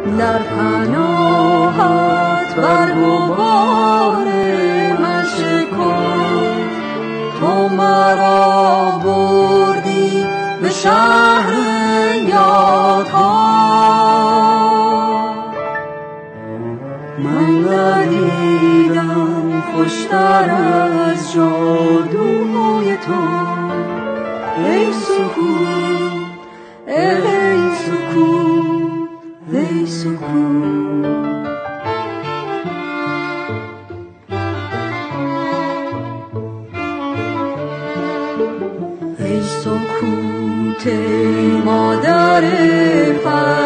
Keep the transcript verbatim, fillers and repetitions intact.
در پناهت بر غبار من شکن. تو مرا بردی به شهر یادها، من ندیدم خوشتر از جادوی تو. ای سکوت، ای سکوت، ای سکوت. ای سکوت مادر